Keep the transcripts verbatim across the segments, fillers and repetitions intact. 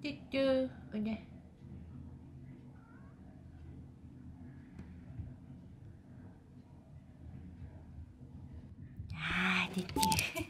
チュッチュおいで。あー、チュッチュ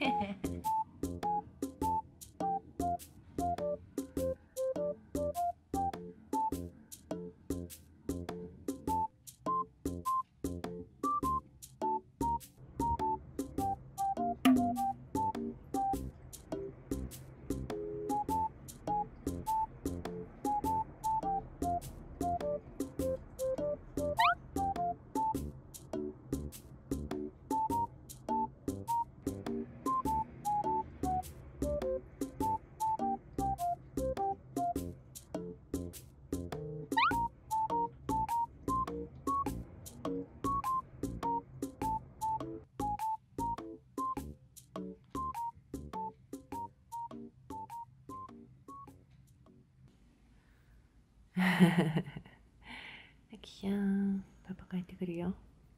あきちゃん、パパ帰ってくるよ。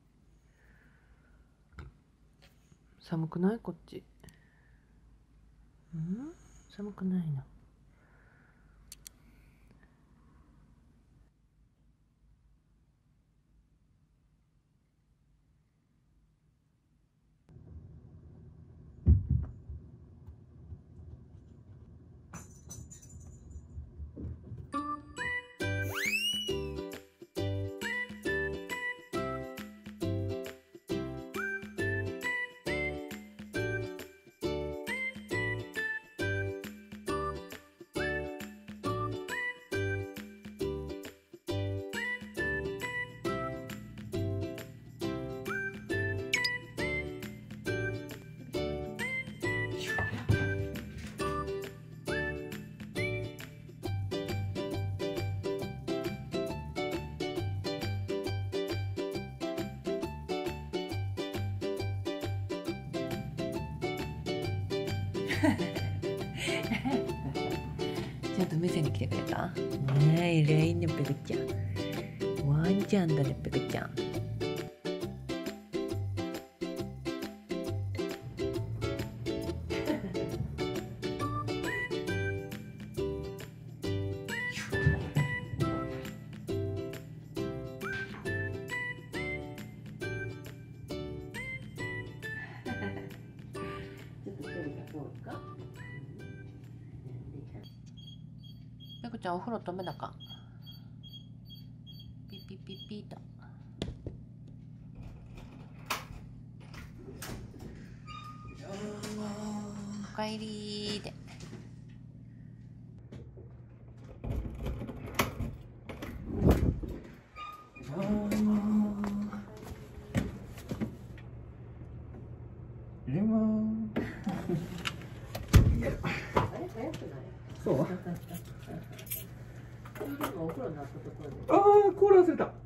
寒くない？こっち。うん？寒くないの？ちゃんと見せに来てくれた？ねえ、偉いね、ペグちゃん。ワンちゃんだね、ペグちゃん。ペグちゃん、お風呂止めなあかん。ピッピッピッピーと。おかえりーで。 レモン。そう。ああ、コーラ忘れた。